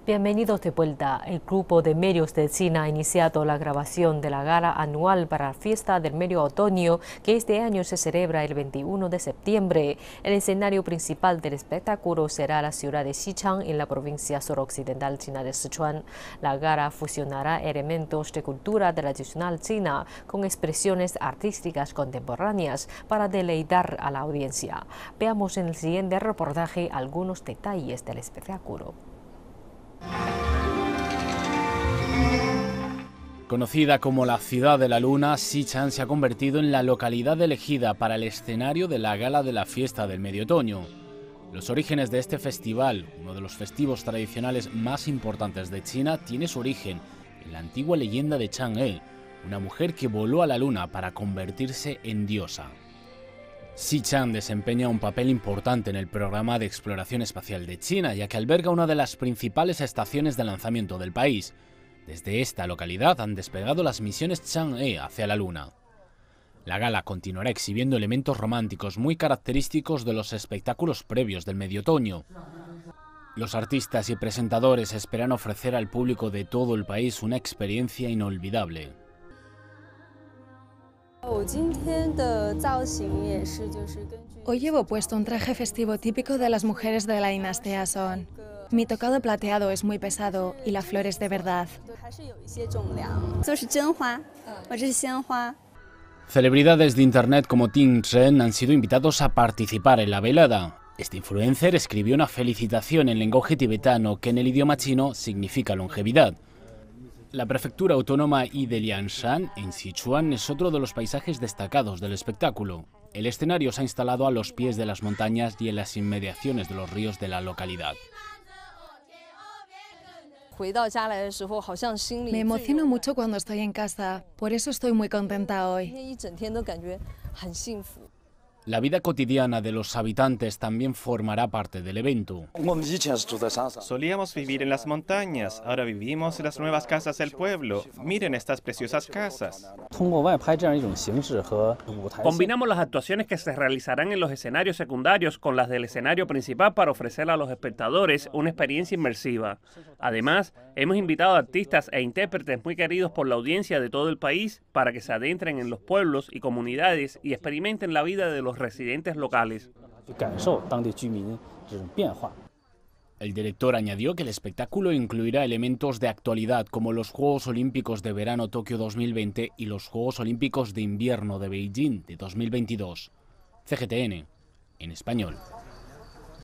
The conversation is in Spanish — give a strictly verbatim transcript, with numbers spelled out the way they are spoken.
Bienvenidos de vuelta. El grupo de medios de China ha iniciado la grabación de la gala anual para la fiesta del medio otoño, que este año se celebra el veintiuno de septiembre. El escenario principal del espectáculo será la ciudad de Xichang, en la provincia suroccidental china de Sichuan. La gala fusionará elementos de cultura tradicional china con expresiones artísticas contemporáneas para deleitar a la audiencia. Veamos en el siguiente reportaje algunos detalles del espectáculo. Conocida como la Ciudad de la Luna, Xichang se ha convertido en la localidad elegida para el escenario de la gala de la fiesta del medio otoño. Los orígenes de este festival, uno de los festivos tradicionales más importantes de China, tiene su origen en la antigua leyenda de Chang'e, una mujer que voló a la luna para convertirse en diosa. Xichang desempeña un papel importante en el programa de exploración espacial de China, ya que alberga una de las principales estaciones de lanzamiento del país. Desde esta localidad han despegado las misiones Chang'e hacia la Luna. La gala continuará exhibiendo elementos románticos muy característicos de los espectáculos previos del medio otoño. Los artistas y presentadores esperan ofrecer al público de todo el país una experiencia inolvidable. Hoy llevo puesto un traje festivo típico de las mujeres de la dinastía Song. Mi tocado plateado es muy pesado y la flor es de verdad. Celebridades de internet como Ting Zhen han sido invitados a participar en la velada. Este influencer escribió una felicitación en lenguaje tibetano que en el idioma chino significa longevidad. La prefectura autónoma y de Liangshan, en Sichuan, es otro de los paisajes destacados del espectáculo. El escenario se ha instalado a los pies de las montañas y en las inmediaciones de los ríos de la localidad. Me emociono mucho cuando estoy en casa, por eso estoy muy contenta hoy. La vida cotidiana de los habitantes también formará parte del evento. Solíamos vivir en las montañas, ahora vivimos en las nuevas casas del pueblo. Miren estas preciosas casas. Combinamos las actuaciones que se realizarán en los escenarios secundarios con las del escenario principal para ofrecer a los espectadores una experiencia inmersiva. Además, hemos invitado a artistas e intérpretes muy queridos por la audiencia de todo el país para que se adentren en los pueblos y comunidades y experimenten la vida de los residentes locales. El director añadió que el espectáculo incluirá elementos de actualidad como los Juegos Olímpicos de Verano Tokio dos mil veinte y los Juegos Olímpicos de Invierno de Beijing de dos mil veintidós. C G T N, en español.